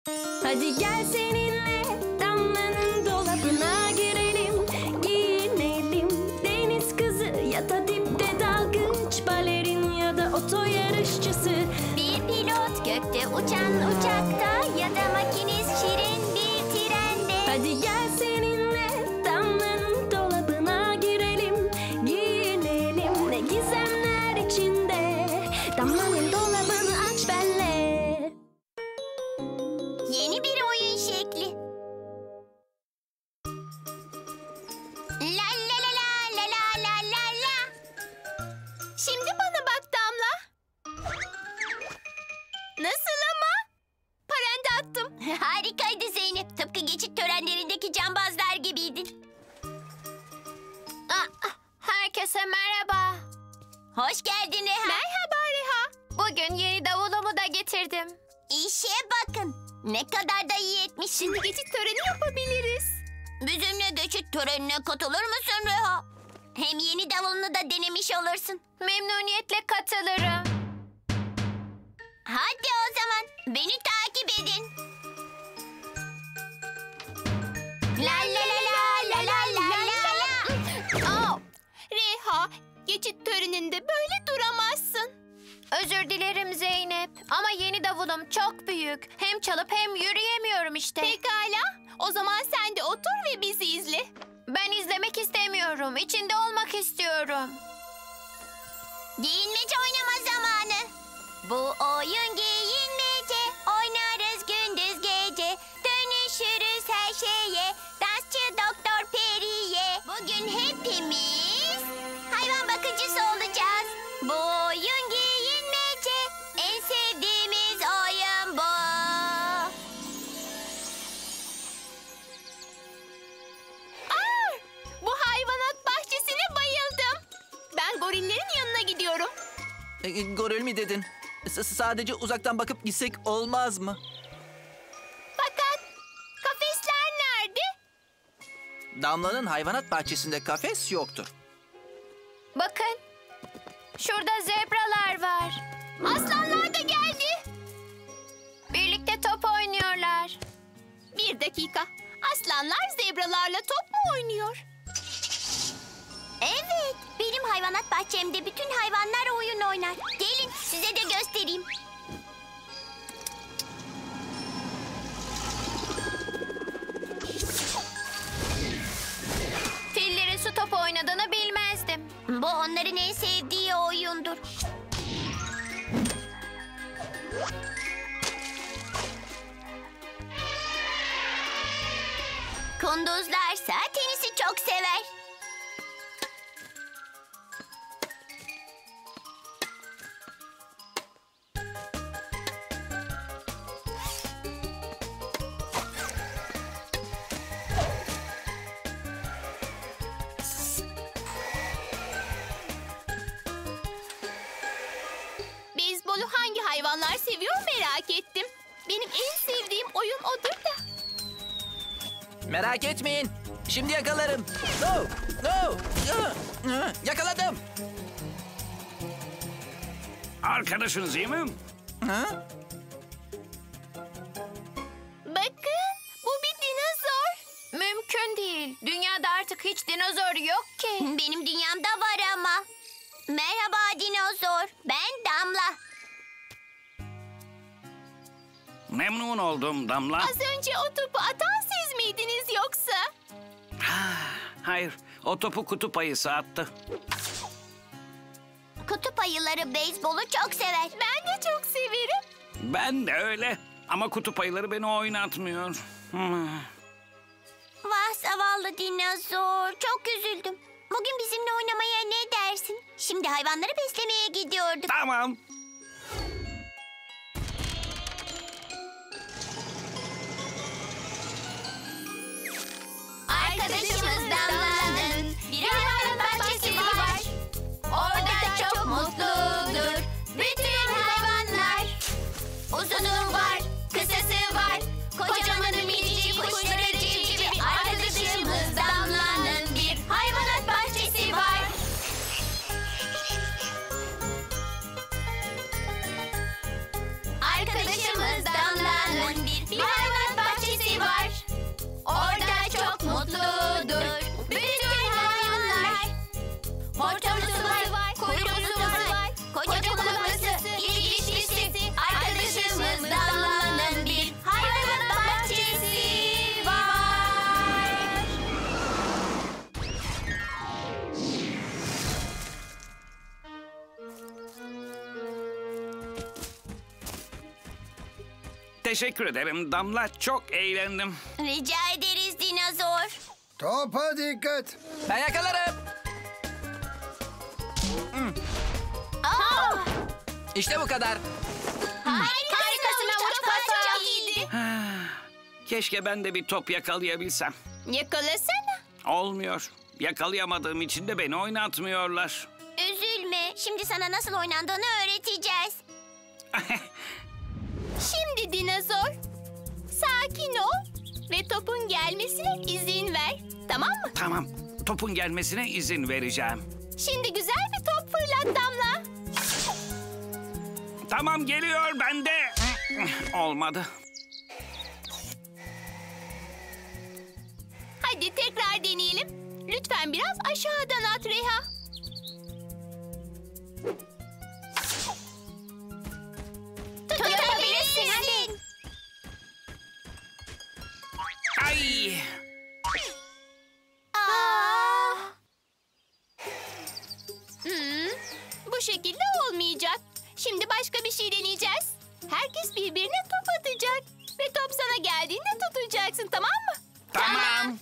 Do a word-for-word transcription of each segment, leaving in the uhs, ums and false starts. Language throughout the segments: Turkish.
Hadi gel seninle Damla'nın dolabına girelim, giyinelim. Deniz kızı ya da dipte dalgıç, balerin ya da oto yarışçısı. Bir pilot gökte uçan uçakta ya da makinist şirin bir trende. Hadi gel seninle Damla'nın dolabına girelim, giyinelim. Ne gizemler içinde, Damla'nın dolabını aç benle. Yeni bir oyun şekli. La la la la la la la la la. Şimdi bana bak Damla. Nasıl ama? Paranda attım. Harikaydı Zeynep. Tıpkı geçit törenlerindeki cambazlar gibiydin. Aa, herkese merhaba. Hoş geldin Reha. Merhaba Reha. Bugün yeni davulumu da getirdim. İşe bakın. Ne kadar da iyi etmişsin. Şimdi geçit töreni yapabiliriz. Bizimle geçit törenine katılır mısın Reha? Hem yeni davulunu da denemiş olursun. Memnuniyetle katılırım. Hadi o zaman beni takip edin. La la la la la la la la la. Reha, geçit töreninde böyle duramazsın. Özür dilerim Zeynep ama yeni davulum çok büyük. Hem çalıp hem yürüyemiyorum işte. Pekala. O zaman sen de otur ve bizi izle. Ben izlemek istemiyorum. İçinde olmak istiyorum. Giyinmece oynama zamanı. Bu oyun giyinmece. Oynarız gündüz gece. Dönüşürüz her şeye. Dansçı Doktor Peri'ye. Bugün hepimiz hayvan bakıcısı olacağız. Bu oyun giyinmece. En sevdiğimiz oyun bu. Aa, bu hayvanat bahçesine bayıldım. Ben gorillerin yanına gidiyorum. E, goril mi dedin? S- sadece uzaktan bakıp gitsek olmaz mı? Fakat kafesler nerede? Damla'nın hayvanat bahçesinde kafes yoktur. Bakın. Şurada zebralar var. Aslanlar da geldi. Birlikte top oynuyorlar. Bir dakika. Aslanlar zebralarla top mu oynuyor? Evet. Benim hayvanat bahçemde bütün hayvanlar oyun oynar. Gelin size de göstereyim. Fillerin su topu oynadığını bilmezdim. Bu onların en sevdiği oyundur. Kunduzlarsa tenisi çok sever. Beyzbolu hangi hayvanlar seviyor merak ettim. Benim en sevdiğim oyun odur da. Merak etmeyin. Şimdi yakalarım. No! No! Ih, ih, Yakaladım. Arkadaşınız iyi mi? Ha? Bakın bu bir dinozor. Mümkün değil. Dünyada artık hiç dinozor yok ki. Benim dünyamda var ama. Merhaba dinozor. Ben Damla. Memnun oldum Damla. Az önce o topu atan siz miydiniz yoksa? Hayır, o topu kutup ayısı attı. Kutup ayıları beyzbolu çok sever. Ben de çok severim. Ben de öyle. Ama kutup ayıları beni oynatmıyor. Hmm. Vah zavallı dinozor. Çok üzüldüm. Bugün bizimle oynamaya ne dersin? Şimdi hayvanları beslemeye gidiyorduk. Tamam. Arkadaşımız Damla'nın bir hayvanat bahçesi var. Orada çok mutludur bütün hayvanlar. Uzunu var, kısası var. Kocamanı minicik kuşları civcivi. Arkadaşımız Damla'nın bir hayvanat bahçesi var. Arkadaşımız Damla'nın bir, bir Teşekkür ederim Damla. Çok eğlendim. Rica ederiz dinozor. Topa dikkat. Ben yakalarım. Aa, İşte bu kadar. harikasın avuç pata. Çok iyiydi. Keşke ben de bir top yakalayabilsem. Yakalasana. Olmuyor. Yakalayamadığım için de beni oynatmıyorlar. Üzülme. Şimdi sana nasıl oynandığını öğreteceğiz. Şimdi dinozor, sakin ol ve topun gelmesine izin ver. Tamam mı? Tamam. Topun gelmesine izin vereceğim. Şimdi güzel bir top fırlat Damla. Tamam geliyor bende. Olmadı. Hadi tekrar deneyelim. Lütfen biraz aşağıdan at Reha. Tutabilirsin hadi. Ay. Aa. Hmm, bu şekilde olmayacak. Şimdi başka bir şey deneyeceğiz. Herkes birbirine top atacak. Ve top sana geldiğinde tutacaksın, tamam mı? Tamam.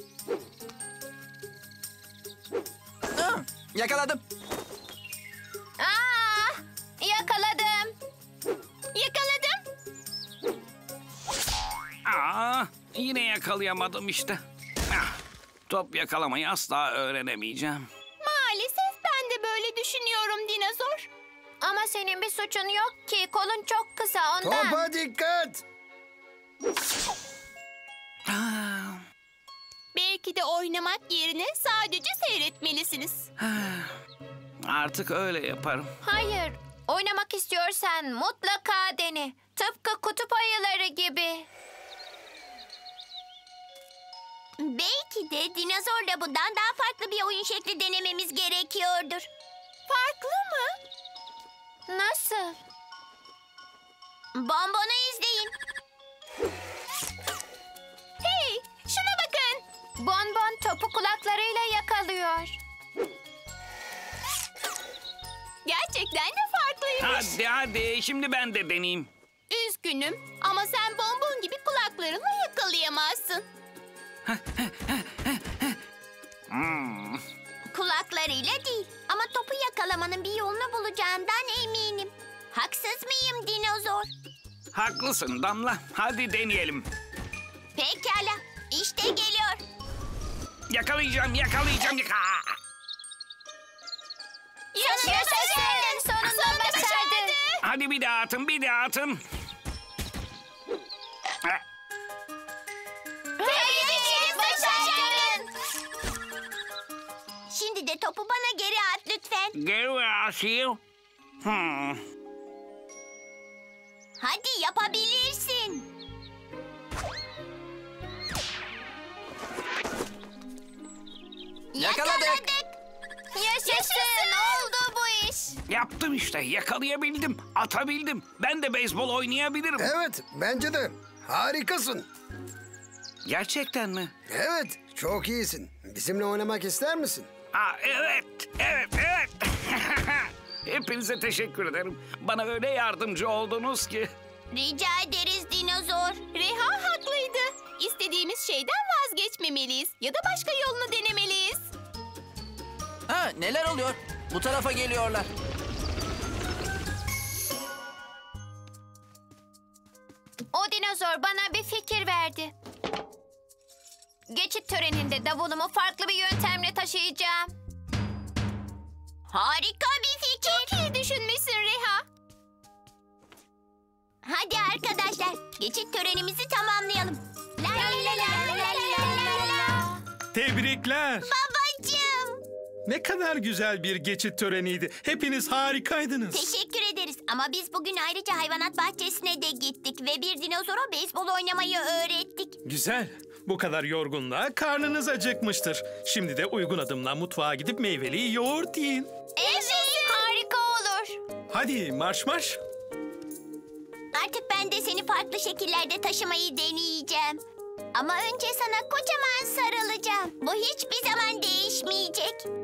Hı, yakaladım. Aa, yakaladım. Yakaladım. Aa, yine yakalayamadım işte. Ah, top yakalamayı asla öğrenemeyeceğim. Maalesef ben de böyle düşünüyorum dinozor. Ama senin bir suçun yok ki. Kolun çok kısa ondan. Topa dikkat. Ah, Belki de oynamak yerine sadece seyretmelisiniz. artık öyle yaparım. Hayır. Oynamak istiyorsan mutlaka dene. Tıpkı kutup ayıları gibi. Belki de dinozorla bundan daha farklı bir oyun şekli denememiz gerekiyordur. Farklı mı? Nasıl? Bonbonu izleyin. Hey, şuna bakın. Bonbon topu kulaklarıyla yakalıyor. Gerçekten de farklıymış. Hadi hadi şimdi ben de deneyeyim. Üzgünüm ama sen bonbon gibi kulaklarınla yakalayamazsın. Hmm. Kulaklarıyla değil ama topu yakalamanın bir yolunu bulacağından eminim. Haksız mıyım dinozor? Haklısın Damla. Hadi deneyelim. Pekala, işte geliyor. Yakalayacağım, yakalayacağım. Yaka- Yaşasın! Sonunda başardı. Hadi bir daha atın, bir daha atın. Ah, Tebrik başardın. Şimdi de topu bana geri at lütfen. Geri atayım. Hmm. Hadi yapabilirsin. Yakaladık. Yaşasın. Oldu bu iş. Yaptım işte, yakalayabildim, atabildim. Ben de beyzbol oynayabilirim. Evet, bence de. Harikasın. Gerçekten mi? Evet, çok iyisin. Bizimle oynamak ister misin? Aa, evet, evet, evet. Hepinize teşekkür ederim. Bana öyle yardımcı oldunuz ki. Rica ederiz dinozor. Reha haklıydı. İstediğimiz şeyden vazgeçmemeliyiz. Ya da başka yolunu denemeliyiz. Ha, neler oluyor? Bu tarafa geliyorlar. O dinozor bana bir fikir verdi. Geçit töreninde davulumu farklı bir yöntemle taşıyacağım. Harika bir fikir. Çok iyi düşünmüşsün Reha. Hadi arkadaşlar, geçit törenimizi tamamlayalım. La la la la la la la la. Tebrikler. Babacığım. Ne kadar güzel bir geçit töreniydi. Hepiniz harikaydınız. Teşekkür ederiz ama biz bugün ayrıca hayvanat bahçesine de gittik ve bir dinozora beyzbol oynamayı öğrettik. Güzel. Bu kadar yorgunluğa karnınız acıkmıştır. Şimdi de uygun adımla mutfağa gidip meyveli yoğurt yiyin. Evet, harika olur. Hadi marş marş. Artık ben de seni farklı şekillerde taşımayı deneyeceğim. Ama önce sana kocaman sarılacağım. Bu hiçbir zaman değişmeyecek.